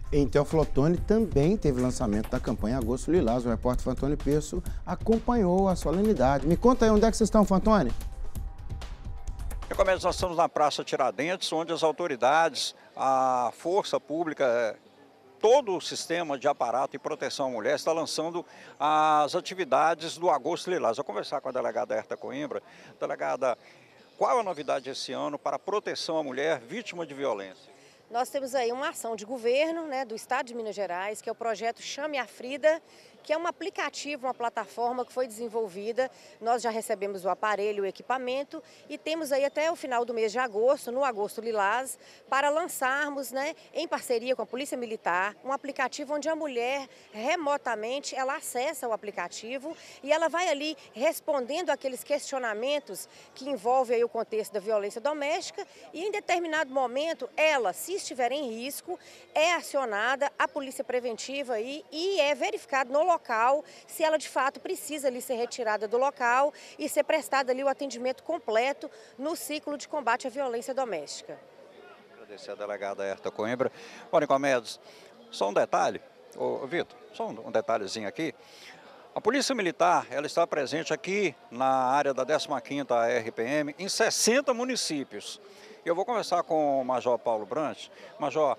Em Teoflotone também teve lançamento da campanha Agosto Lilás. O repórter Fantoni Peço acompanhou a solenidade. Me conta aí, onde é que vocês estão, Fantoni? Nós estamos na Praça Tiradentes, onde as autoridades, a força pública, todo o sistema de aparato e proteção à mulher está lançando as atividades do Agosto Lilás. Vou conversar com a delegada Herta Coimbra. Delegada, qual a novidade esse ano para a proteção à mulher vítima de violência? Nós temos aí uma ação de governo, do Estado de Minas Gerais, que é o projeto Chame a Frida, que é um aplicativo, uma plataforma que foi desenvolvida. Nós já recebemos o aparelho, o equipamento e temos aí até o final do mês de agosto, no Agosto Lilás, para lançarmos, em parceria com a Polícia Militar, um aplicativo onde a mulher remotamente ela acessa o aplicativo e ela vai ali respondendo aqueles questionamentos que envolvem aí o contexto da violência doméstica e em determinado momento ela, se estiver em risco, é acionada a polícia preventiva aí e é verificado no local se ela de fato precisa ali ser retirada do local e ser prestado ali o atendimento completo no ciclo de combate à violência doméstica. Agradecer a delegada Herta Coimbra. Olha, Nicomedes, só um detalhe, Vitor, só um detalhezinho aqui. A Polícia Militar, ela está presente aqui na área da 15ª RPM em 60 municípios. Eu vou conversar com o Major Paulo Brant. Major,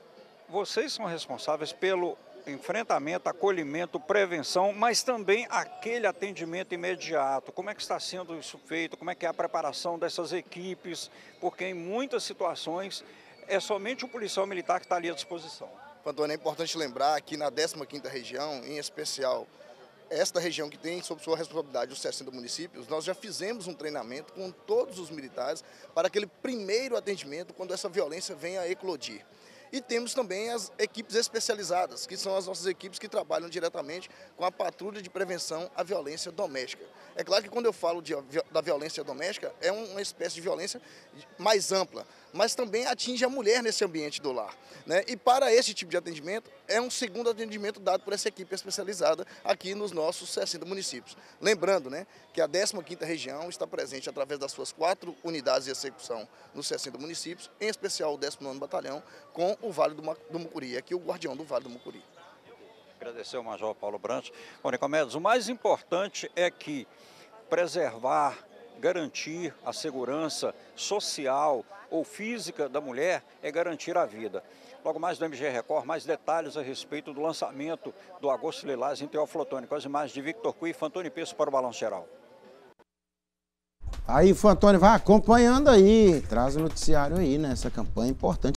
vocês são responsáveis pelo enfrentamento, acolhimento, prevenção, mas também aquele atendimento imediato. Como é que está sendo isso feito? Como é que é a preparação dessas equipes? Porque em muitas situações é somente o policial militar que está ali à disposição. Fantoni, é importante lembrar que na 15ª região, em especial esta região que tem sob sua responsabilidade os 60 municípios, nós já fizemos um treinamento com todos os militares para aquele primeiro atendimento quando essa violência venha a eclodir. E temos também as equipes especializadas, que são as nossas equipes que trabalham diretamente com a patrulha de prevenção à violência doméstica. É claro que quando eu falo da violência doméstica, é uma espécie de violência mais ampla, mas também atinge a mulher nesse ambiente do lar. E para esse tipo de atendimento, é um segundo atendimento dado por essa equipe especializada aqui nos nossos 60 municípios. Lembrando que a 15ª região está presente através das suas 4 unidades de execução nos 60 municípios, em especial o 19º Batalhão, com o Vale do Mucuri, aqui o guardião do Vale do Mucuri. Agradecer ao Major Paulo Brant. Bom, Nicomedes, o mais importante é que preservar, garantir a segurança social ou física da mulher é garantir a vida. Logo mais do MG Record, mais detalhes a respeito do lançamento do Agosto Lilás em Teoflotone, com as imagens de Victor Cui e Fantoni Peço para o Balanço Geral. Aí, Fantoni, vai acompanhando aí, traz o noticiário aí, essa campanha importante.